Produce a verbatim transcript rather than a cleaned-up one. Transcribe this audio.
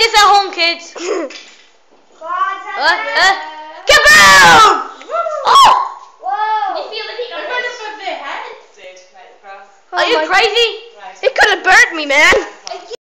this at home, kids. uh, uh, kaboom! Oh! Whoa! Can you feel the heat on Look it? at the heads did right across. Are you my- crazy? Right. It could have burnt me, man.